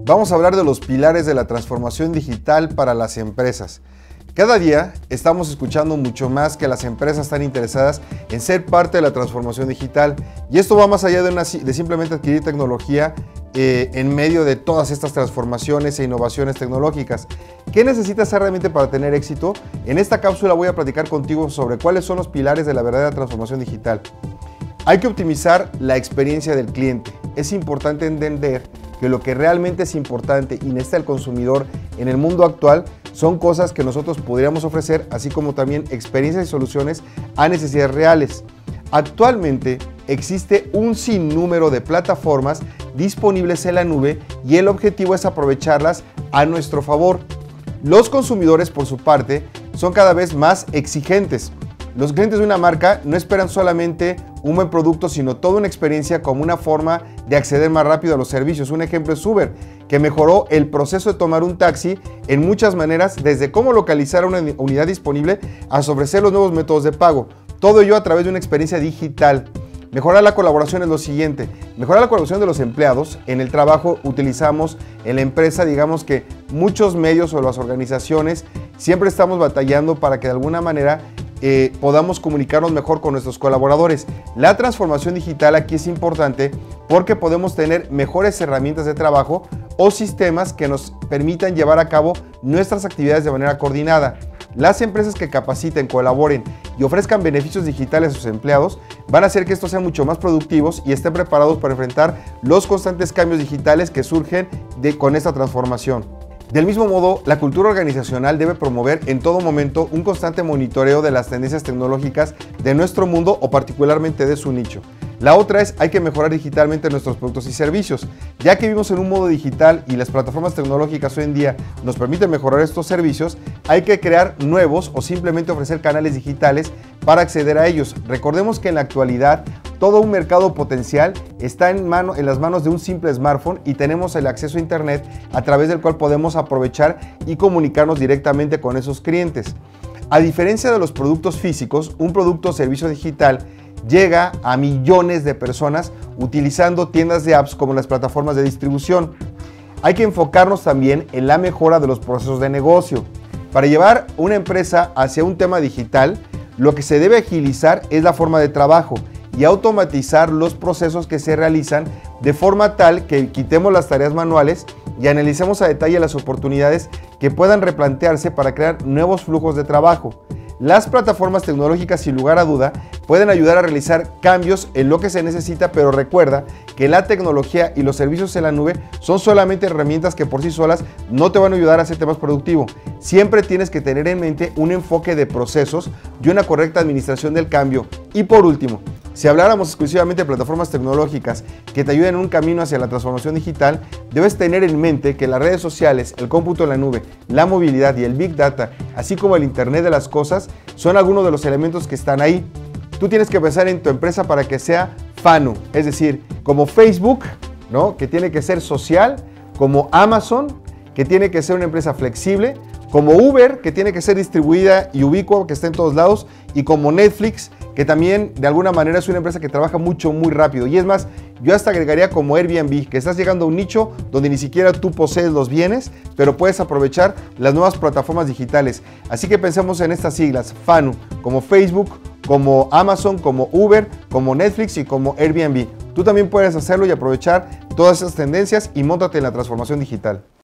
Vamos a hablar de los pilares de la transformación digital para las empresas. Cada día estamos escuchando mucho más que las empresas están interesadas en ser parte de la transformación digital, y esto va más allá de simplemente adquirir tecnología en medio de todas estas transformaciones e innovaciones tecnológicas. ¿Qué necesitas hacer realmente para tener éxito? En esta cápsula voy a platicar contigo sobre cuáles son los pilares de la verdadera transformación digital. Hay que optimizar la experiencia del cliente. Es importante entender que lo que realmente es importante y necesita el consumidor en el mundo actual son cosas que nosotros podríamos ofrecer, así como también experiencias y soluciones a necesidades reales. Actualmente existe un sinnúmero de plataformas disponibles en la nube y el objetivo es aprovecharlas a nuestro favor. Los consumidores, por su parte, son cada vez más exigentes. Los clientes de una marca no esperan solamente un buen producto, sino toda una experiencia como una forma de acceder más rápido a los servicios. Un ejemplo es Uber, que mejoró el proceso de tomar un taxi en muchas maneras, desde cómo localizar una unidad disponible hasta ofrecer los nuevos métodos de pago. Todo ello a través de una experiencia digital. Mejorar la colaboración es lo siguiente. Mejorar la colaboración de los empleados. En el trabajo utilizamos en la empresa, digamos que muchos medios o las organizaciones siempre estamos batallando para que de alguna manera podamos comunicarnos mejor con nuestros colaboradores. La transformación digital aquí es importante porque podemos tener mejores herramientas de trabajo o sistemas que nos permitan llevar a cabo nuestras actividades de manera coordinada. Las empresas que capaciten, colaboren y ofrezcan beneficios digitales a sus empleados van a hacer que estos sean mucho más productivos y estén preparados para enfrentar los constantes cambios digitales que surgen con esta transformación. Del mismo modo, la cultura organizacional debe promover en todo momento un constante monitoreo de las tendencias tecnológicas de nuestro mundo o particularmente de su nicho. La otra es, hay que mejorar digitalmente nuestros productos y servicios. Ya que vivimos en un modo digital y las plataformas tecnológicas hoy en día nos permiten mejorar estos servicios, hay que crear nuevos o simplemente ofrecer canales digitales para acceder a ellos. Recordemos que en la actualidad todo un mercado potencial está en las manos de un simple smartphone y tenemos el acceso a internet a través del cual podemos aprovechar y comunicarnos directamente con esos clientes. A diferencia de los productos físicos, un producto o servicio digital llega a millones de personas utilizando tiendas de apps como las plataformas de distribución. Hay que enfocarnos también en la mejora de los procesos de negocio. Para llevar una empresa hacia un tema digital, lo que se debe agilizar es la forma de trabajo y automatizar los procesos que se realizan de forma tal que quitemos las tareas manuales y analicemos a detalle las oportunidades que puedan replantearse para crear nuevos flujos de trabajo. Las plataformas tecnológicas, sin lugar a duda, pueden ayudar a realizar cambios en lo que se necesita, pero recuerda que la tecnología y los servicios en la nube son solamente herramientas que por sí solas no te van a ayudar a hacerte más productivo. Siempre tienes que tener en mente un enfoque de procesos y una correcta administración del cambio. Y por último, si habláramos exclusivamente de plataformas tecnológicas que te ayuden en un camino hacia la transformación digital, debes tener en mente que las redes sociales, el cómputo en la nube, la movilidad y el Big Data, así como el Internet de las cosas, son algunos de los elementos que están ahí. Tú tienes que pensar en tu empresa para que sea FANU, es decir, como Facebook, ¿no?, que tiene que ser social, como Amazon, que tiene que ser una empresa flexible, como Uber, que tiene que ser distribuida y ubicua, que esté en todos lados, y como Netflix, que también de alguna manera es una empresa que trabaja muy rápido. Y es más, yo hasta agregaría como Airbnb, que estás llegando a un nicho donde ni siquiera tú posees los bienes, pero puedes aprovechar las nuevas plataformas digitales. Así que pensemos en estas siglas, FANU, como Facebook, como Amazon, como Uber, como Netflix y como Airbnb. Tú también puedes hacerlo y aprovechar todas esas tendencias y móntate en la transformación digital.